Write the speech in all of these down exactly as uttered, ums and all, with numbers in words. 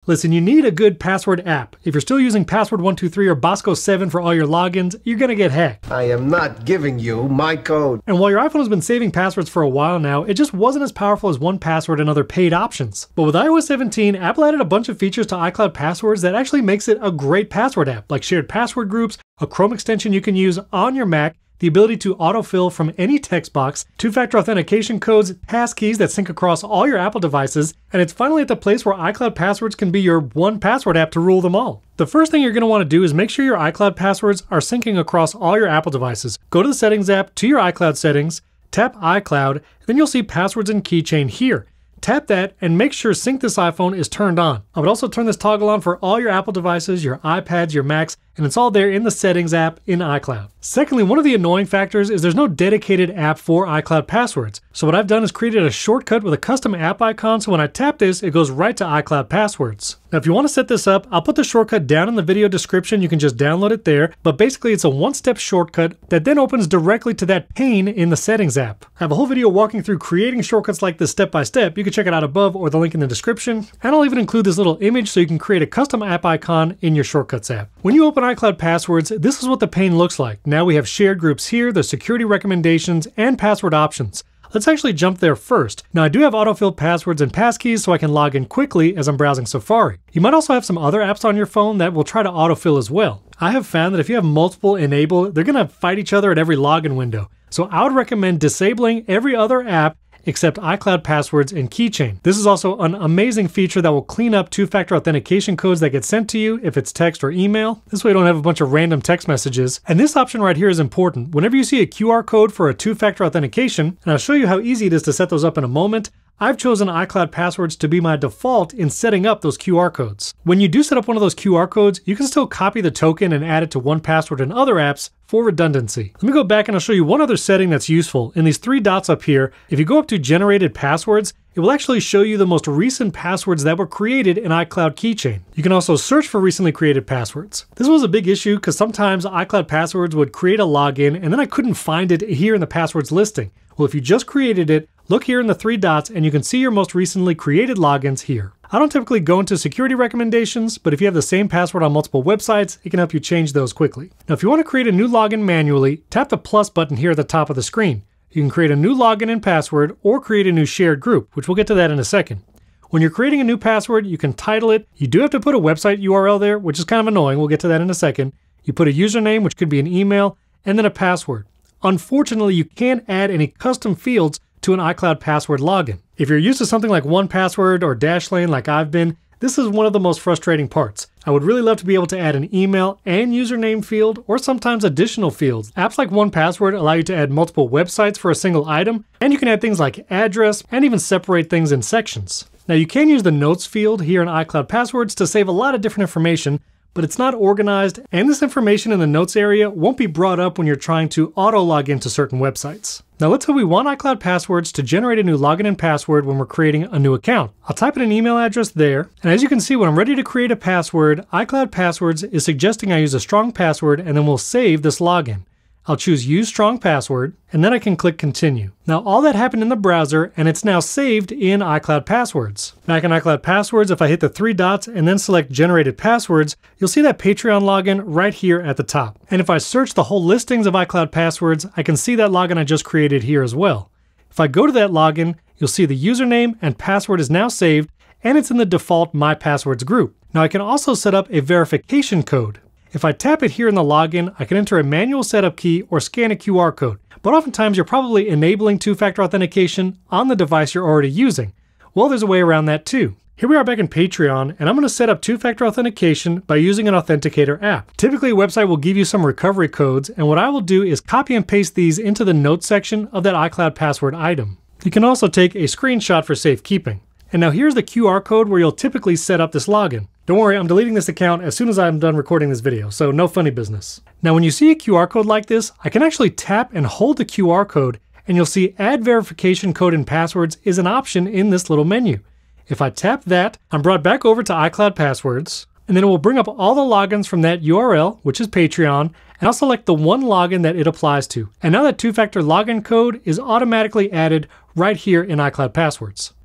Listen, you need a good password app. If you're still using Password one two three or Bosco seven for all your logins, you're gonna get hacked. I am not giving you my code. And while your iPhone has been saving passwords for a while now, it just wasn't as powerful as one Password and other paid options. But with i O S seventeen, Apple added a bunch of features to iCloud Passwords that actually makes it a great password app, like shared password groups, a Chrome extension you can use on your Mac, the ability to autofill from any text box, two-factor authentication codes, passkeys that sync across all your Apple devices, and it's finally at the place where iCloud Passwords can be your one password app to rule them all. The first thing you're going to want to do is make sure your iCloud passwords are syncing across all your Apple devices. Go to the Settings app, to your iCloud settings, tap iCloud, then you'll see Passwords and Keychain here. Tap that and make sure Sync This iPhone is turned on. I would also turn this toggle on for all your Apple devices, your iPads, your Macs, and it's all there in the Settings app in iCloud. Secondly, one of the annoying factors is there's no dedicated app for iCloud Passwords. So what I've done is created a shortcut with a custom app icon, so when I tap this, it goes right to iCloud Passwords. Now if you want to set this up, I'll put the shortcut down in the video description. You can just download it there, but basically it's a one-step shortcut that then opens directly to that pane in the Settings app. I have a whole video walking through creating shortcuts like this step by step. You can check it out above or the link in the description, and I'll even include this little image so you can create a custom app icon in your Shortcuts app. When you open iCloud Passwords, this is what the pane looks like. Now we have shared groups here, the security recommendations, and password options. Let's actually jump there first. Now I do have autofill passwords and passkeys so I can log in quickly as I'm browsing Safari. You might also have some other apps on your phone that will try to autofill as well. I have found that if you have multiple enabled, they're gonna fight each other at every login window. So I would recommend disabling every other app except iCloud Passwords and Keychain. This is also an amazing feature that will clean up two-factor authentication codes that get sent to you if it's text or email. This way you don't have a bunch of random text messages. And this option right here is important. Whenever you see a Q R code for a two-factor authentication, and I'll show you how easy it is to set those up in a moment, I've chosen iCloud Passwords to be my default in setting up those Q R codes. When you do set up one of those Q R codes, you can still copy the token and add it to one Password in other apps for redundancy. Let me go back and I'll show you one other setting that's useful. In these three dots up here, if you go up to Generated Passwords, it will actually show you the most recent passwords that were created in iCloud Keychain. You can also search for recently created passwords. This was a big issue because sometimes iCloud Passwords would create a login and then I couldn't find it here in the passwords listing. Well, if you just created it, look here in the three dots and you can see your most recently created logins here. I don't typically go into security recommendations, but if you have the same password on multiple websites, it can help you change those quickly. Now, if you want to create a new login manually, tap the plus button here at the top of the screen. You can create a new login and password or create a new shared group, which we'll get to that in a second. When you're creating a new password, you can title it. You do have to put a website U R L there, which is kind of annoying. We'll get to that in a second. You put a username, which could be an email, and then a password. Unfortunately, you can't add any custom fields to an iCloud Password login. If you're used to something like one Password or Dashlane like I've been, this is one of the most frustrating parts. I would really love to be able to add an email and username field, or sometimes additional fields. Apps like one Password allow you to add multiple websites for a single item, and you can add things like address and even separate things in sections. Now you can use the notes field here in iCloud Passwords to save a lot of different information, but it's not organized, and this information in the notes area won't be brought up when you're trying to auto log into certain websites. Now let's say we want iCloud Passwords to generate a new login and password when we're creating a new account. I'll type in an email address there, and as you can see, when I'm ready to create a password, iCloud Passwords is suggesting I use a strong password and then we'll save this login. I'll choose Use Strong Password, and then I can click Continue. Now all that happened in the browser, and it's now saved in iCloud Passwords. Back in iCloud Passwords, if I hit the three dots and then select Generated Passwords, you'll see that Patreon login right here at the top. And if I search the whole listings of iCloud Passwords, I can see that login I just created here as well. If I go to that login, you'll see the username and password is now saved, and it's in the default My Passwords group. Now I can also set up a verification code. If I tap it here in the login, I can enter a manual setup key or scan a Q R code. But oftentimes you're probably enabling two-factor authentication on the device you're already using. Well, there's a way around that too. Here we are back in Patreon, and I'm going to set up two-factor authentication by using an authenticator app. Typically a website will give you some recovery codes, and what I will do is copy and paste these into the notes section of that iCloud Password item. You can also take a screenshot for safekeeping. And now here's the Q R code where you'll typically set up this login. Don't worry, I'm deleting this account as soon as I'm done recording this video, so no funny business. Now when you see a Q R code like this, I can actually tap and hold the Q R code, and you'll see Add Verification Code and Passwords is an option in this little menu. If I tap that, I'm brought back over to iCloud Passwords, and then it will bring up all the logins from that U R L, which is Patreon, and I'll select the one login that it applies to. And now that two-factor login code is automatically added right here in iCloud Passwords.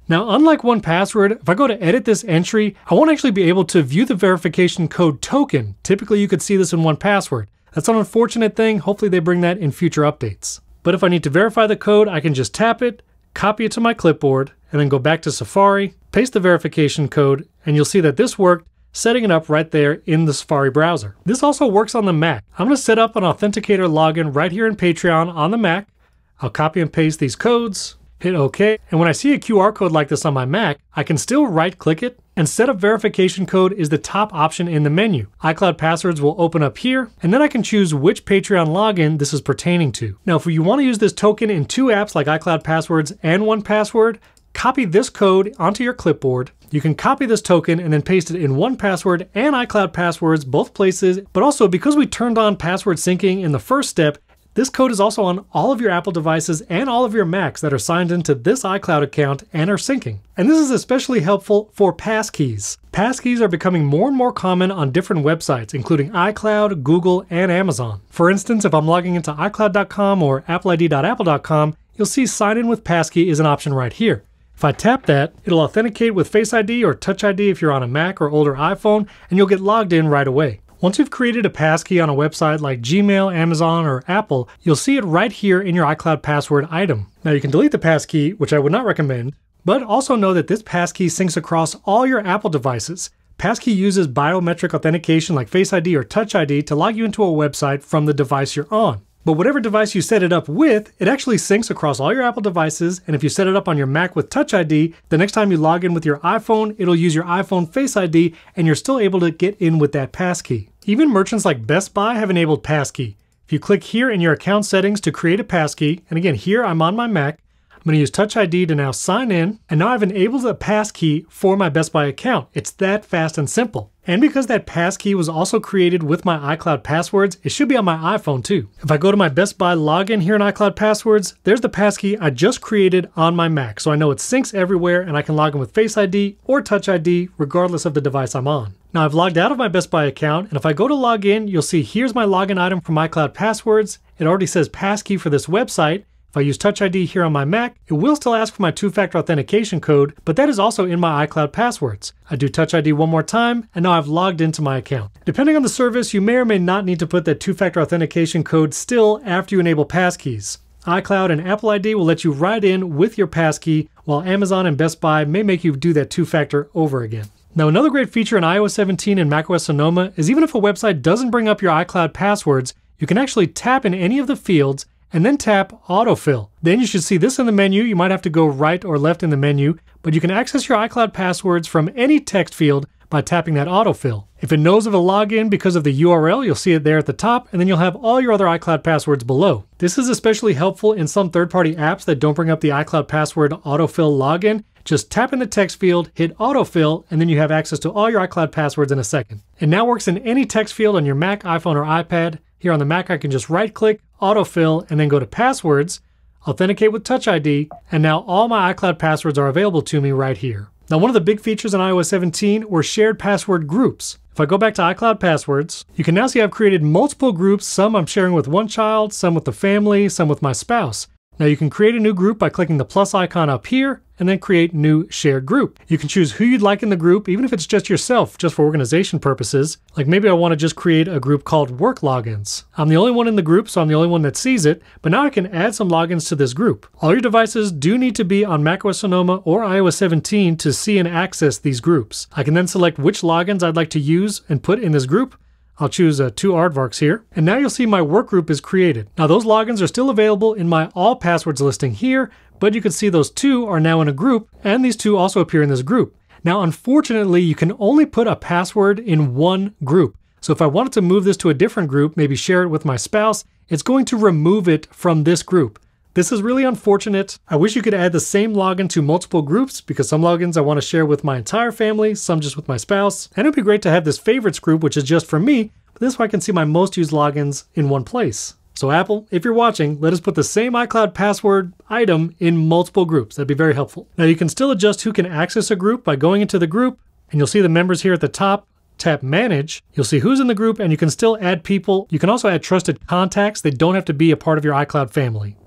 Now, unlike one Password, if I go to edit this entry, I won't actually be able to view the verification code token. Typically, you could see this in one Password. That's an unfortunate thing. Hopefully they bring that in future updates. But if I need to verify the code, I can just tap it, copy it to my clipboard, and then go back to Safari, paste the verification code, and you'll see that this worked, setting it up right there in the Safari browser. This also works on the Mac. I'm going to set up an Authenticator login right here in Patreon on the Mac. I'll copy and paste these codes, hit OK, and when I see a Q R code like this on my Mac, I can still right-click it, and set up verification code is the top option in the menu. iCloud Passwords will open up here, and then I can choose which Patreon login this is pertaining to. Now, if you want to use this token in two apps like iCloud Passwords and one Password, copy this code onto your clipboard. You can copy this token and then paste it in one Password and iCloud Passwords, both places, but also because we turned on password syncing in the first step, this code is also on all of your Apple devices and all of your Macs that are signed into this iCloud account and are syncing. And this is especially helpful for passkeys. Passkeys are becoming more and more common on different websites, including iCloud, Google, and Amazon. For instance, if I'm logging into i cloud dot com or apple I D dot apple dot com, you'll see sign in with passkey is an option right here. If I tap that, it'll authenticate with Face I D or Touch I D if you're on a Mac or older iPhone, and you'll get logged in right away. Once you've created a passkey on a website like Gmail, Amazon, or Apple, you'll see it right here in your iCloud password item. Now you can delete the passkey, which I would not recommend, but also know that this passkey syncs across all your Apple devices. Passkey uses biometric authentication like Face I D or Touch I D to log you into a website from the device you're on. But whatever device you set it up with, it actually syncs across all your Apple devices, and if you set it up on your Mac with Touch I D, the next time you log in with your iPhone, it'll use your iPhone Face I D, and you're still able to get in with that passkey. Even merchants like Best Buy have enabled passkey. If you click here in your account settings to create a passkey, and again here I'm on my Mac, I'm going to use Touch I D to now sign in, and now I've enabled a passkey for my Best Buy account. It's that fast and simple. And because that passkey was also created with my iCloud Passwords, it should be on my iPhone too. If I go to my Best Buy login here in iCloud Passwords, there's the passkey I just created on my Mac, so I know it syncs everywhere and I can log in with Face I D or Touch I D regardless of the device I'm on. Now I've logged out of my Best Buy account, and if I go to log in, you'll see here's my login item from iCloud Passwords. It already says passkey for this website. If I use Touch I D here on my Mac, it will still ask for my two-factor authentication code, but that is also in my iCloud Passwords. I do Touch I D one more time, and now I've logged into my account. Depending on the service, you may or may not need to put that two-factor authentication code still after you enable passkeys. iCloud and Apple I D will let you write in with your passkey, while Amazon and Best Buy may make you do that two-factor over again. Now, another great feature in i O S seventeen and macOS Sonoma is even if a website doesn't bring up your iCloud passwords, you can actually tap in any of the fields and then tap autofill. Then you should see this in the menu. You might have to go right or left in the menu, but you can access your iCloud passwords from any text field by tapping that autofill. If it knows of a login because of the U R L, you'll see it there at the top, and then you'll have all your other iCloud passwords below. This is especially helpful in some third-party apps that don't bring up the iCloud password autofill login. Just tap in the text field, hit autofill, and then you have access to all your iCloud passwords in a second. It now works in any text field on your Mac, iPhone, or iPad. Here on the Mac, I can just right-click, autofill, and then go to Passwords, authenticate with Touch I D, and now all my iCloud passwords are available to me right here. Now, one of the big features in i O S seventeen were shared password groups. If I go back to iCloud Passwords, you can now see I've created multiple groups. Some I'm sharing with one child, some with the family, some with my spouse. Now you can create a new group by clicking the plus icon up here and then create new shared group. You can choose who you'd like in the group, even if it's just yourself, just for organization purposes. Like maybe I want to just create a group called Work Logins. I'm the only one in the group, so I'm the only one that sees it, but now I can add some logins to this group. All your devices do need to be on macOS Sonoma or i O S seventeen to see and access these groups. I can then select which logins I'd like to use and put in this group. I'll choose uh, two aardvarks here, and now you'll see my work group is created. Now those logins are still available in my all passwords listing here, but you can see those two are now in a group, and these two also appear in this group. Now unfortunately, you can only put a password in one group. So if I wanted to move this to a different group, maybe share it with my spouse, it's going to remove it from this group. This is really unfortunate. I wish you could add the same login to multiple groups, because some logins I want to share with my entire family, some just with my spouse. And it'd be great to have this favorites group, which is just for me, but this way I can see my most used logins in one place. So Apple, if you're watching, let us put the same iCloud password item in multiple groups. That'd be very helpful. Now you can still adjust who can access a group by going into the group, and you'll see the members here at the top. Tap Manage, you'll see who's in the group, and you can still add people. You can also add trusted contacts. They don't have to be a part of your iCloud family.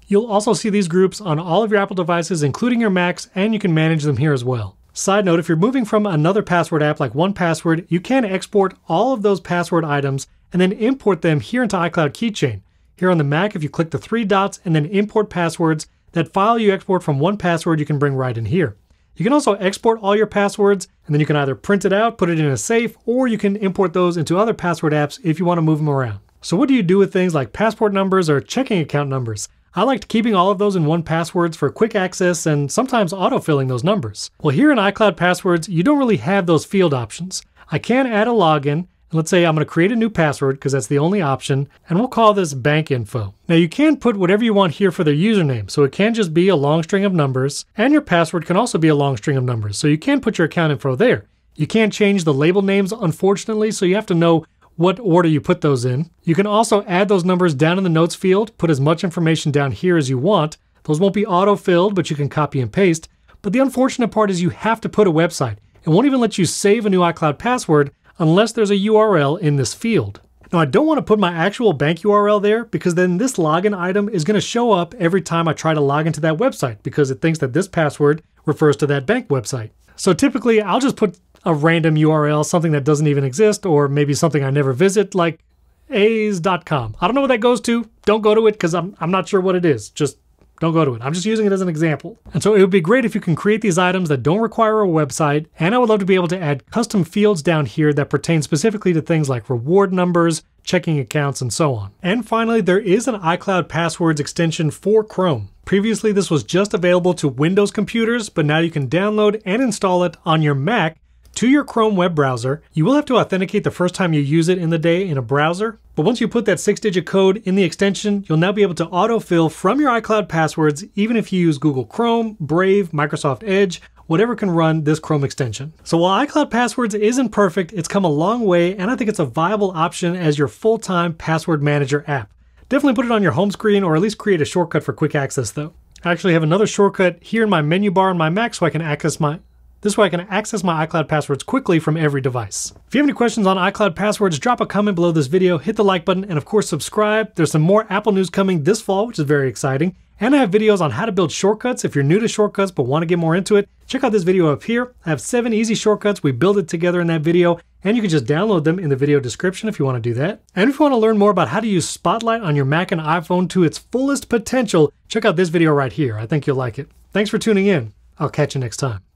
You'll also see these groups on all of your Apple devices, including your Macs, and you can manage them here as well. Side note, if you're moving from another password app like one Password, you can export all of those password items and then import them here into iCloud Keychain. Here on the Mac, if you click the three dots and then import passwords, that file you export from one Password you can bring right in here. You can also export all your passwords, and then you can either print it out, put it in a safe, or you can import those into other password apps if you want to move them around. So what do you do with things like passport numbers or checking account numbers? I liked keeping all of those in one Passwords for quick access and sometimes autofilling those numbers. Well, here in iCloud Passwords, you don't really have those field options. I can add a login, and let's say I'm going to create a new password because that's the only option, and we'll call this bank info. Now you can put whatever you want here for their username, so it can just be a long string of numbers, and your password can also be a long string of numbers, so you can put your account info there. You can't change the label names, unfortunately, so you have to know what order you put those in. You can also add those numbers down in the notes field, put as much information down here as you want. Those won't be auto-filled, but you can copy and paste. But the unfortunate part is you have to put a website. It won't even let you save a new iCloud password unless there's a U R L in this field. Now I don't want to put my actual bank U R L there because then this login item is going to show up every time I try to log into that website because it thinks that this password refers to that bank website. So typically I'll just put a random U R L, something that doesn't even exist, or maybe something I never visit, like a's dot com. I don't know what that goes to. Don't go to it because I'm, I'm not sure what it is. Just don't go to it. I'm just using it as an example. And so it would be great if you can create these items that don't require a website, and I would love to be able to add custom fields down here that pertain specifically to things like reward numbers, checking accounts, and so on. And finally, there is an iCloud Passwords extension for Chrome. Previously, this was just available to Windows computers, but now you can download and install it on your Mac to your Chrome web browser. You will have to authenticate the first time you use it in the day in a browser, but once you put that six-digit code in the extension, you'll now be able to autofill from your iCloud passwords even if you use Google Chrome, Brave, Microsoft Edge, whatever can run this Chrome extension. So while iCloud Passwords isn't perfect, it's come a long way, and I think it's a viable option as your full-time password manager app. Definitely put it on your home screen, or at least create a shortcut for quick access though. I actually have another shortcut here in my menu bar on my Mac so I can access my This way I can access my iCloud passwords quickly from every device. If you have any questions on iCloud passwords, drop a comment below this video, hit the like button, and of course subscribe. There's some more Apple news coming this fall, which is very exciting. And I have videos on how to build shortcuts. If you're new to shortcuts but want to get more into it, check out this video up here. I have seven easy shortcuts. We build it together in that video, and you can just download them in the video description if you want to do that. And if you want to learn more about how to use Spotlight on your Mac and iPhone to its fullest potential, check out this video right here. I think you'll like it. Thanks for tuning in. I'll catch you next time.